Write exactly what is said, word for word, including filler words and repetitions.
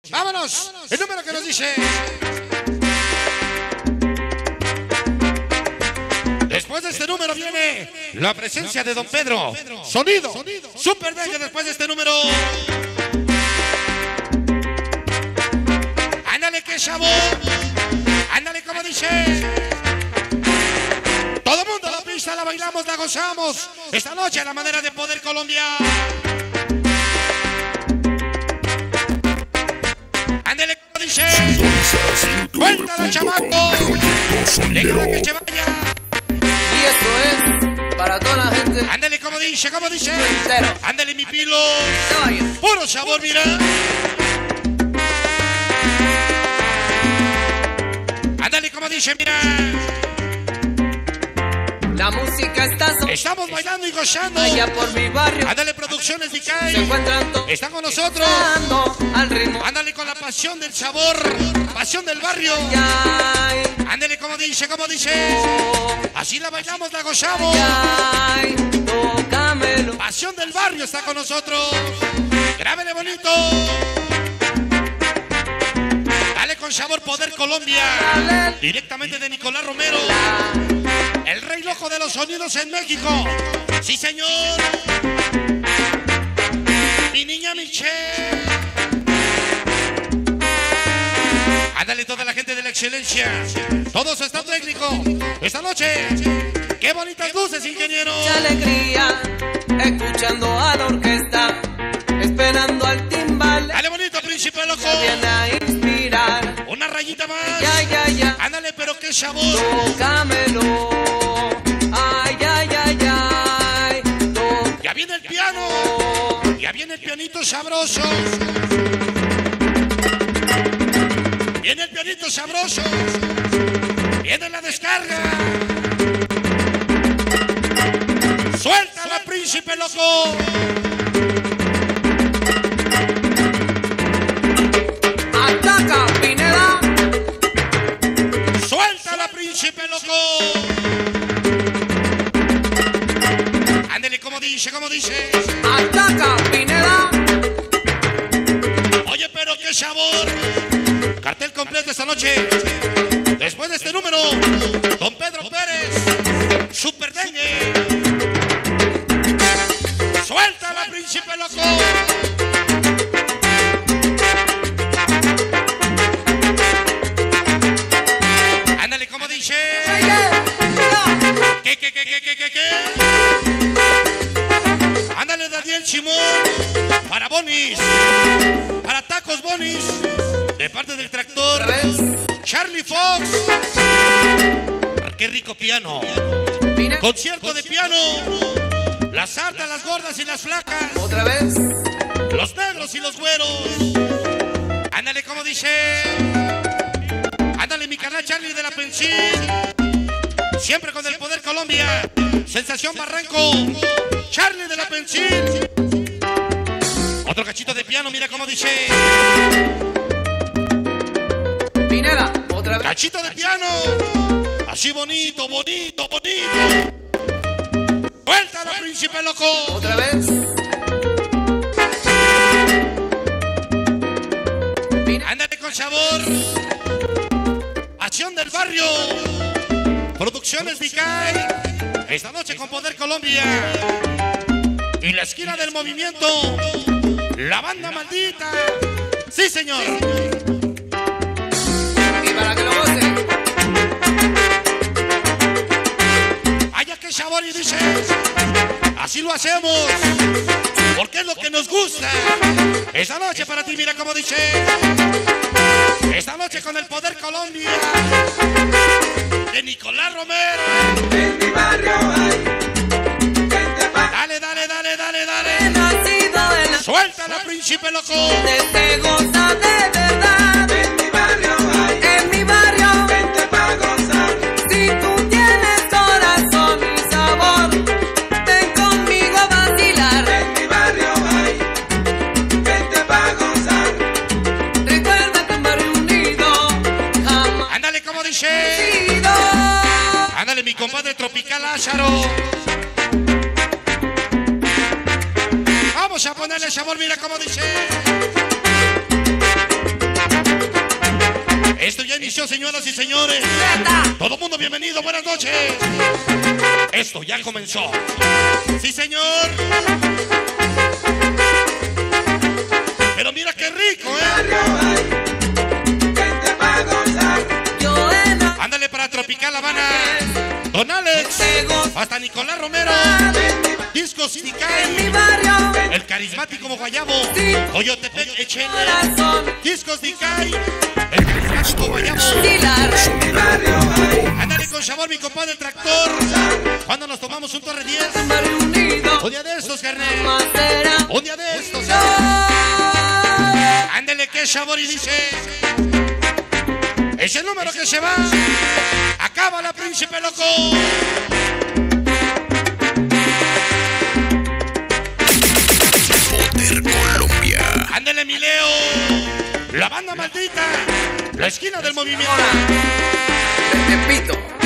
Vámonos. El número que nos dice. Después de este número viene la presencia de Don Pedro. Sonido. Super Dengue después de este número. Ándale, que chavo. Ándale, como dice. Todo el mundo a la pista, la bailamos, la gozamos. Esta noche a la manera de Poder Colombia. Ándale, como dice. Cuéntalo, chamaco. Déjala que se vaya. Y esto es para toda la gente. Ándale, como dice, como dice. Entero. Ándale, mi pilo. Vaya. Puro sabor, mira. Ándale, como dice, mira. La música está sonando. Estamos bailando y gozando. Allá por mi barrio. Ándale, Producciones Se Dicay. encuentran todos. Están con nosotros. Al ritmo. Ándale con la pasión del sabor. Pasión del barrio. Ay, Ándale, como dice, como dice. oh, Así la bailamos, la gozamos. ay, tócamelo. Pasión del barrio está con nosotros. Grábele bonito. Dale con sabor Poder Colombia. Directamente de Nicolás Romero. El rey loco de los sonidos en México. Sí, señor. Mi niña Michelle. Ándale toda la gente de la excelencia. Todos están técnicos. Esta noche. Qué bonitas luces, ingeniero. Mucha alegría, escuchando a la orquesta, esperando al timbal. Dale bonito, príncipe loco. Se viene a inspirar. Una rayita más. Ya, ya, ya. Ándale, pero qué sabor. Tócamelo. Ay, ay, ay, ay. Tócamelo. Ya viene el piano. Ya viene el pianito sabroso. Viene el pianito sabroso. Viene la descarga. Suéltala, príncipe loco. Ataca, Pineda. Suéltala, príncipe loco. Ándele, como dice, como dice. Ataca, Pineda. Oye, pero qué sabor. Cartel completo esta noche. Después de este número, Don Pedro Pérez, Super Dengue. Suéltala, príncipe loco. Ándale, como dice. ¿Qué, qué, qué, qué, qué, qué, qué? Ándale, Daniel Simón. Para Bonis. Para Tacos Bonis. De parte del tractor. Otra vez. Charlie Fox. Qué rico piano. Pineda. Concierto de piano. Las altas, las gordas y las flacas. Otra vez. Los negros y los güeros. Ándale, como dice. Ándale, mi canal Charlie de la Pensil. Siempre con el Poder Colombia. Sensación Barranco. Charlie de la Pensil. Otro cachito de piano, mira cómo dice. Pineda. Otra vez. Cachito de piano. Así bonito, bonito, bonito. Suéltalo, príncipe loco. Otra vez. Pineda. Ándale con sabor. Acción del barrio. Producciones Dicay. Esta noche con Poder Colombia. Y la esquina del movimiento. La banda maldita. Sí, señor. Y para que lo goce. Haya que sabor y dice. Así lo hacemos. Porque es lo que nos gusta. Esta noche para ti, mira cómo dice. Esta noche con el Poder Colombia. De Nicolás Romero. En mi barrio hay gente pa' Dale, dale, dale, dale, dale. He nacido en la Suéltala, príncipe loco. donde se goza de verdad. En mi barrio hay En mi barrio, gente pa' gozar. si tú tienes corazón y sabor, ven conmigo a vacilar. En mi barrio hay gente pa' gozar. Recuerda que un barrio unido jamás Ándale, como dice. ha sido. Ándale, mi compadre Tropical Lázaro. Vamos a ponerle sabor, mira cómo dice. Esto ya inició, señoras y señores. Todo el mundo bienvenido, buenas noches. Esto ya comenzó. Sí, señor. Pero mira qué rico, ¿eh? Ándale para Tropical Habana. Don Alex. Hasta Nicolás Romero. Discos Dicay. El carismático Guayabo. Oyotepec Echele. Discos Dicay. El carismático Guayabo. Ándale con sabor, mi compadre Tractor. Cuando nos tomamos un Torre diez. Un día de estos, carnal. Un día de estos. Ándale, qué sabor, y dice. Es el número que se va. Acaba la Príncipe Loco. Poder Colombia. Ándale, mi Leo. La banda maldita. La esquina del movimiento. Te repito.